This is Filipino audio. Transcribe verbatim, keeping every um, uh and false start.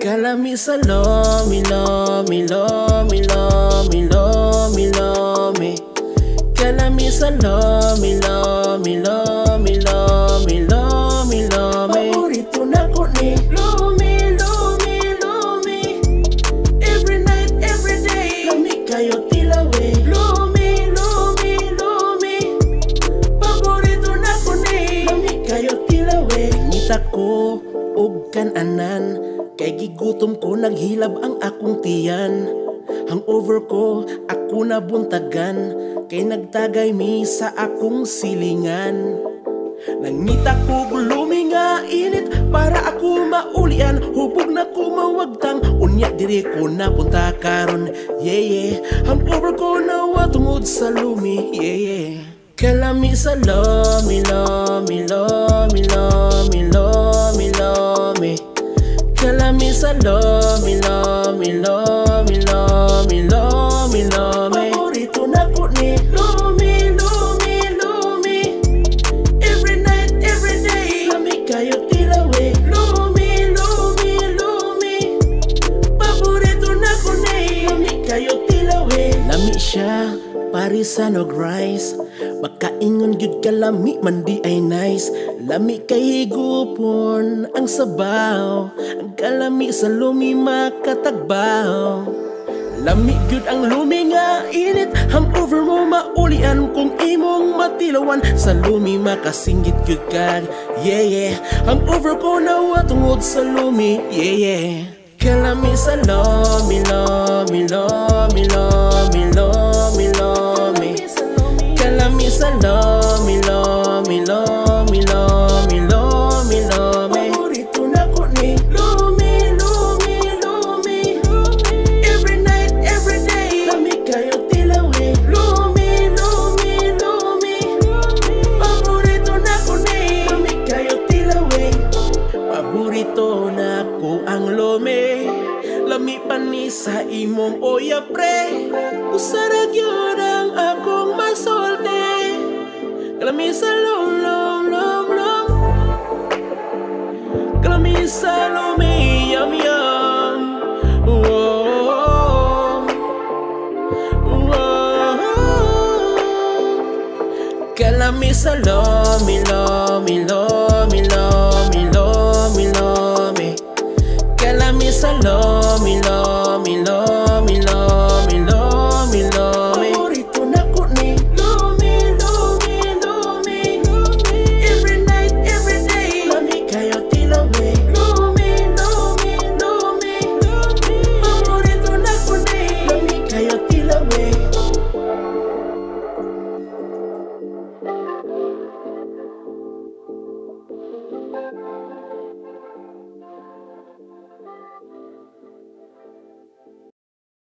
Kalami sa lomi, lomi, lomi, lomi, lomi, lomi. Kalami sa lomi, lomi, lomi, lomi, lomi, lomi. Paborito na ko ni lomi, lomi, lomi. Every night, every day, lami kayo tilawe. Lomi, lomi, lomi. Paborito na ko ni lami kayo tilawe. Ngita ko og kananan, kay gigutom ko naghilab ang akong tiyan. Hangover ko ako nabuntagan, kay nagtagay mi sa akong silingan. Nangita ko gulumi nga init para ako maulian. Hubog na ko mawagtang, unya diri ko napunta karon. Yeah yeah, hangover ko nawa tungod sa lumi. Yeah yeah. Kalami sa lomi, lomi, lomi, lomi, lomi, lomi. Kalami sa lomi, lomi, lomi, lomi, lomi, lomi. Paborito na ko ni lomi, lomi, lomi. Every night, every day, lami kayo tilawe. Lomi, lomi, lomi. Paborito na ko ni lami kayo tilawe. Lami siya parisan og rice, makaingon gyud ka lami man di ay nice. Lami kay higupon ang sabaw, ang kalami sa lumi makatagbaw. Lami gyud ang lumi nga init, hangover mo maulian kung imong matilawan. Sa lumi makasinggit gyud ka, yeah yeah. Hangover ko nawa tungod sa lumi, yeah yeah. Kalami sa lomi, lomi, lomi, lomi, lomi, lomi. Kalami sa lomi, lomi, lomi, lomi, lomi, lomi. Paborito na ko ni lomi, lomi, lomi. Every night, every day, lami kayo tilawe. Lomi, lomi, lomi. Paborito na ko ni lami kayo tilawe. Paborito na ko ang lomi, lami pa ni sa imong oya pre. Usarag yun ang akong masolte. Kalami sa lom, lom, lom, lom. Kalami sa lomi, yum, yum. Whoa, whoa. Kalami sa lomi, lomi, lomi, lomi, lomi, lomi. Kalami sa lomi, lomi, lomi, lomi, lomi, lomi. Paborito na ko ni lomi, lomi, lomi. Every night, every day, lami kayo tilawe. Lomi, lomi, lomi. Paborito na ko ni lami kayo tilawe.